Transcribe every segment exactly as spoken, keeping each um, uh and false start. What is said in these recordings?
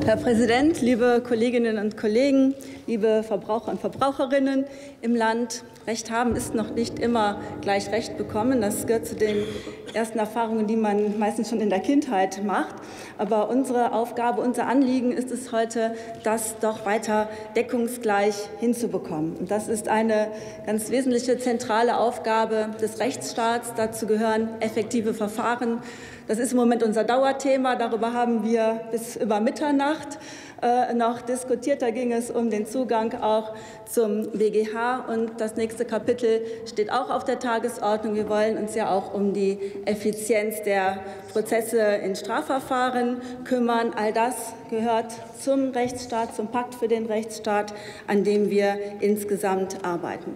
Herr Präsident, liebe Kolleginnen und Kollegen, liebe Verbraucher und Verbraucherinnen im Land! Recht haben ist noch nicht immer gleich Recht bekommen. Das gehört zu den ersten Erfahrungen, die man meistens schon in der Kindheit macht. Aber unsere Aufgabe, unser Anliegen ist es heute, das doch weiter deckungsgleich hinzubekommen. Und das ist eine ganz wesentliche, zentrale Aufgabe des Rechtsstaats. Dazu gehören effektive Verfahren. Das ist im Moment unser Dauerthema. Darüber haben wir bis über Mitternacht äh, noch diskutiert. Da ging es um den Zugang auch zum B G H. Und das nächste Kapitel steht auch auf der Tagesordnung. Wir wollen uns ja auch um die Effizienz der Prozesse in Strafverfahren kümmern. All das gehört zum Rechtsstaat, zum Pakt für den Rechtsstaat, an dem wir insgesamt arbeiten.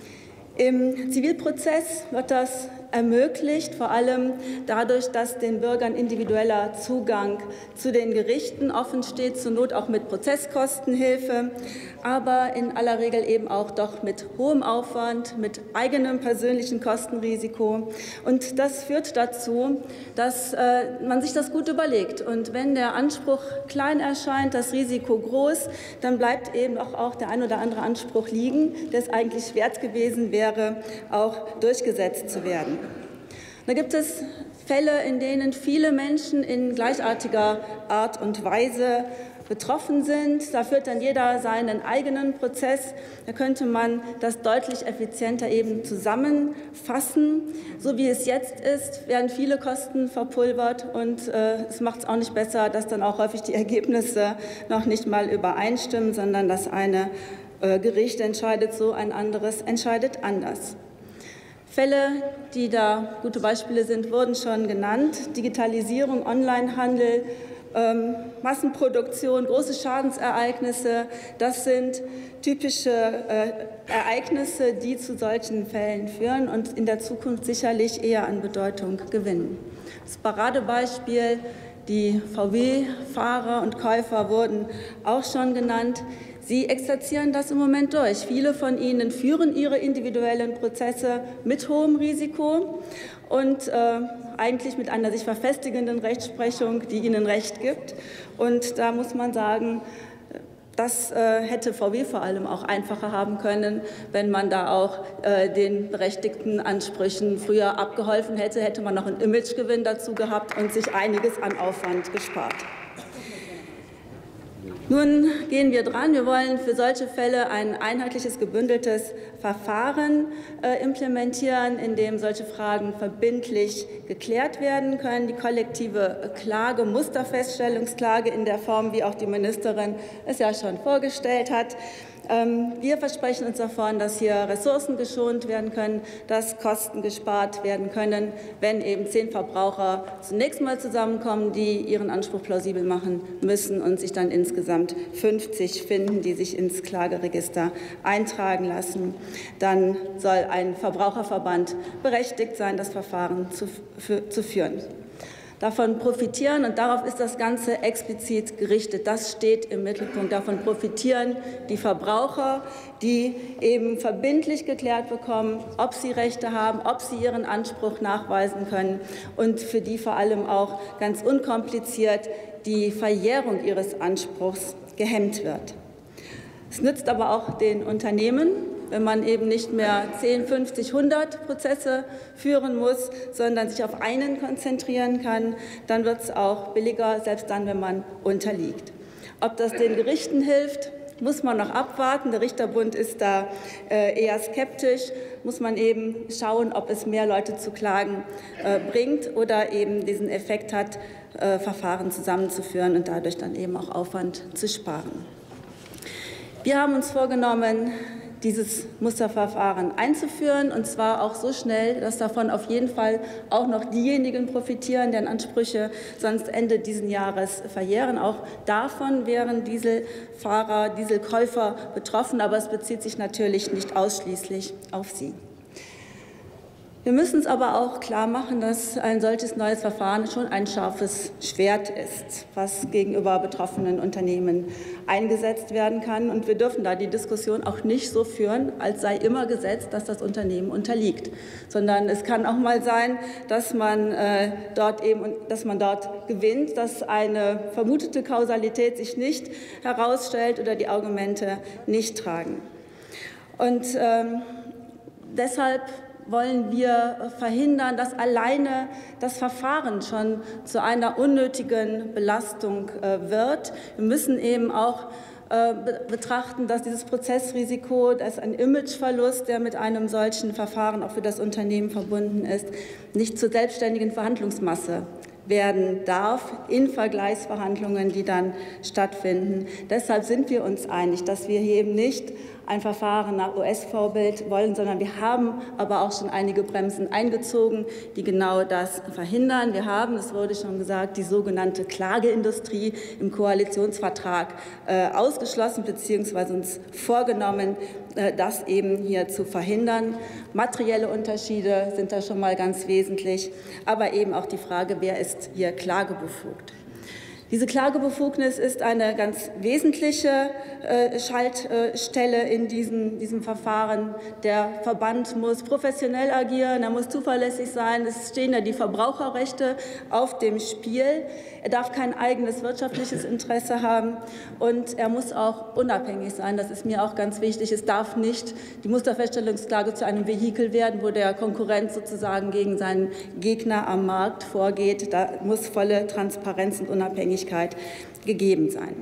Im Zivilprozess wird das ermöglicht, vor allem dadurch, dass den Bürgern individueller Zugang zu den Gerichten offen steht, zur Not auch mit Prozesskostenhilfe, aber in aller Regel eben auch doch mit hohem Aufwand, mit eigenem persönlichen Kostenrisiko. Und das führt dazu, dass äh, man sich das gut überlegt. Und wenn der Anspruch klein erscheint, das Risiko groß, dann bleibt eben auch, auch der ein oder andere Anspruch liegen, der es eigentlich wert gewesen wäre, auch durchgesetzt zu werden. Da gibt es Fälle, in denen viele Menschen in gleichartiger Art und Weise betroffen sind. Da führt dann jeder seinen eigenen Prozess. Da könnte man das deutlich effizienter eben zusammenfassen. So wie es jetzt ist, werden viele Kosten verpulvert und äh, es macht es auch nicht besser, dass dann auch häufig die Ergebnisse noch nicht mal übereinstimmen, sondern das eine äh, Gericht entscheidet so, ein anderes entscheidet anders. Fälle, die da gute Beispiele sind, wurden schon genannt. Digitalisierung, Onlinehandel, ähm, Massenproduktion, große Schadensereignisse, das sind typische äh, Ereignisse, die zu solchen Fällen führen und in der Zukunft sicherlich eher an Bedeutung gewinnen. Das Paradebeispiel, die V W-Fahrer und Käufer wurden auch schon genannt. Sie exerzieren das im Moment durch. Viele von ihnen führen ihre individuellen Prozesse mit hohem Risiko und äh, eigentlich mit einer sich verfestigenden Rechtsprechung, die ihnen Recht gibt. Und da muss man sagen, das äh, hätte V W vor allem auch einfacher haben können, wenn man da auch äh, den berechtigten Ansprüchen früher abgeholfen hätte, hätte man noch einen Imagegewinn dazu gehabt und sich einiges an Aufwand gespart. Nun gehen wir dran. Wir wollen für solche Fälle ein einheitliches, gebündeltes Verfahren äh, implementieren, in dem solche Fragen verbindlich geklärt werden können. Die kollektive Klage, Musterfeststellungsklage in der Form, wie auch die Ministerin es ja schon vorgestellt hat. Ähm, wir versprechen uns davon, dass hier Ressourcen geschont werden können, dass Kosten gespart werden können, wenn eben zehn Verbraucher zunächst mal zusammenkommen, die ihren Anspruch plausibel machen müssen und sich dann insgesamt fünfzig finden, die sich ins Klageregister eintragen lassen. Dann soll ein Verbraucherverband berechtigt sein, das Verfahren zu, für, zu führen. Davon profitieren, und darauf ist das Ganze explizit gerichtet, das steht im Mittelpunkt, davon profitieren die Verbraucher, die eben verbindlich geklärt bekommen, ob sie Rechte haben, ob sie ihren Anspruch nachweisen können und für die vor allem auch ganz unkompliziert die Verjährung ihres Anspruchs gehemmt wird. Es nützt aber auch den Unternehmen, wenn man eben nicht mehr zehn, fünfzig, hundert Prozesse führen muss, sondern sich auf einen konzentrieren kann, dann wird es auch billiger, selbst dann, wenn man unterliegt. Ob das den Gerichten hilft, muss man noch abwarten. Der Richterbund ist da äh, eher skeptisch. Muss man eben schauen, ob es mehr Leute zu Klagen äh, bringt oder eben diesen Effekt hat, äh, Verfahren zusammenzuführen und dadurch dann eben auch Aufwand zu sparen. Wir haben uns vorgenommen, dieses Musterverfahren einzuführen, und zwar auch so schnell, dass davon auf jeden Fall auch noch diejenigen profitieren, deren Ansprüche sonst Ende dieses Jahres verjähren. Auch davon wären Dieselfahrer, Dieselkäufer betroffen, aber es bezieht sich natürlich nicht ausschließlich auf sie. Wir müssen uns aber auch klar machen, dass ein solches neues Verfahren schon ein scharfes Schwert ist, was gegenüber betroffenen Unternehmen eingesetzt werden kann. Und wir dürfen da die Diskussion auch nicht so führen, als sei immer gesetzt, dass das Unternehmen unterliegt, sondern es kann auch mal sein, dass man äh, dort eben, dass man dort gewinnt, dass eine vermutete Kausalität sich nicht herausstellt oder die Argumente nicht tragen. Und ähm, deshalb wollen wir verhindern, dass alleine das Verfahren schon zu einer unnötigen Belastung wird. Wir müssen eben auch betrachten, dass dieses Prozessrisiko, das ist ein Imageverlust, der mit einem solchen Verfahren auch für das Unternehmen verbunden ist, nicht zur selbstständigen Verhandlungsmasse werden darf in Vergleichsverhandlungen, die dann stattfinden. Deshalb sind wir uns einig, dass wir hier eben nicht ein Verfahren nach U S-Vorbild wollen, sondern wir haben aber auch schon einige Bremsen eingezogen, die genau das verhindern. Wir haben, es wurde schon gesagt, die sogenannte Klageindustrie im Koalitionsvertrag äh, ausgeschlossen bzw. uns vorgenommen, äh, das eben hier zu verhindern. Materielle Unterschiede sind da schon mal ganz wesentlich, aber eben auch die Frage, wer ist hier klagebefugt. Diese Klagebefugnis ist eine ganz wesentliche äh, Schaltstelle in diesem, diesem Verfahren. Der Verband muss professionell agieren, er muss zuverlässig sein. Es stehen ja die Verbraucherrechte auf dem Spiel. Er darf kein eigenes wirtschaftliches Interesse haben und er muss auch unabhängig sein. Das ist mir auch ganz wichtig. Es darf nicht die Musterfeststellungsklage zu einem Vehikel werden, wo der Konkurrent sozusagen gegen seinen Gegner am Markt vorgeht. Da muss volle Transparenz und Unabhängigkeit gegeben sein.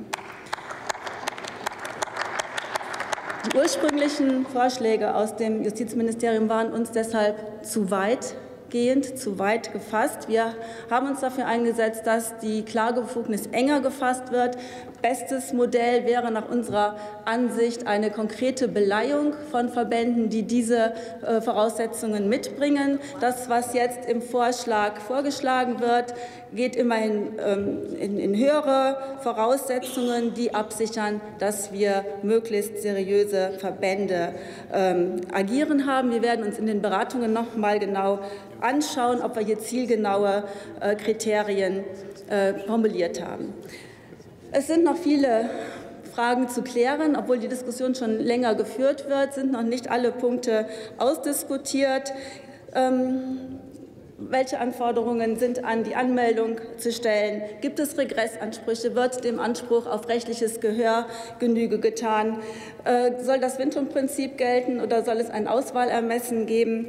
Die ursprünglichen Vorschläge aus dem Justizministerium waren uns deshalb zu weitgehend, zu weit gefasst. Wir haben uns dafür eingesetzt, dass die Klagebefugnis enger gefasst wird. Bestes Modell wäre nach unserer Ansicht eine konkrete Beleihung von Verbänden, die diese äh, Voraussetzungen mitbringen. Das, was jetzt im Vorschlag vorgeschlagen wird, geht immerhin ähm, in, in höhere Voraussetzungen, die absichern, dass wir möglichst seriöse Verbände ähm, agieren haben. Wir werden uns in den Beratungen noch mal genau anschauen, ob wir hier zielgenaue äh, Kriterien äh, formuliert haben. Es sind noch viele Fragen zu klären. Obwohl die Diskussion schon länger geführt wird, sind noch nicht alle Punkte ausdiskutiert. Ähm, welche Anforderungen sind an die Anmeldung zu stellen? Gibt es Regressansprüche? Wird dem Anspruch auf rechtliches Gehör Genüge getan? Äh, soll das Windhund-Prinzip gelten oder soll es ein Auswahlermessen geben?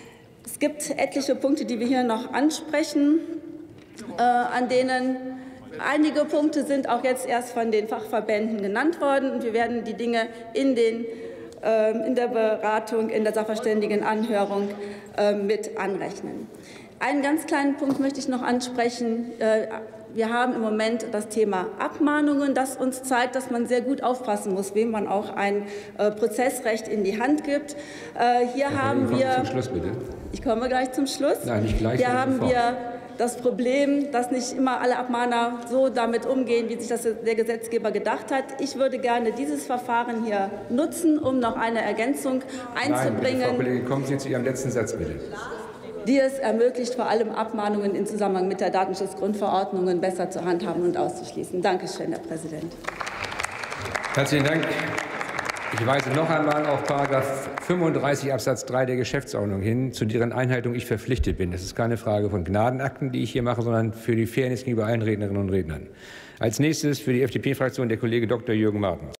Es gibt etliche Punkte, die wir hier noch ansprechen, äh, an denen einige Punkte sind auch jetzt erst von den Fachverbänden genannt worden. Und wir werden die Dinge in, den, äh, in der Beratung, in der Sachverständigenanhörung äh, mit anrechnen. Einen ganz kleinen Punkt möchte ich noch ansprechen. Äh, Wir haben im Moment das Thema Abmahnungen, das uns zeigt, dass man sehr gut aufpassen muss, wem man auch ein äh, Prozessrecht in die Hand gibt. Äh, hier Herr haben Kollege, wir. zum Schluss, bitte. Ich komme gleich zum Schluss. Nein, nicht gleich. Hier haben sofort. wir das Problem, dass nicht immer alle Abmahner so damit umgehen, wie sich das der Gesetzgeber gedacht hat. Ich würde gerne dieses Verfahren hier nutzen, um noch eine Ergänzung einzubringen. Nein, Frau Kollegin, kommen Sie zu Ihrem letzten Satz, bitte. Die es ermöglicht, vor allem Abmahnungen im Zusammenhang mit der Datenschutzgrundverordnung besser zu handhaben und auszuschließen. Danke schön, Herr Präsident. Herzlichen Dank. Ich weise noch einmal auf Paragraph fünfunddreißig Absatz drei der Geschäftsordnung hin, zu deren Einhaltung ich verpflichtet bin. Das ist keine Frage von Gnadenakten, die ich hier mache, sondern für die Fairness gegenüber allen Rednerinnen und Rednern. Als nächstes für die F D P-Fraktion der Kollege Doktor Jürgen Martens.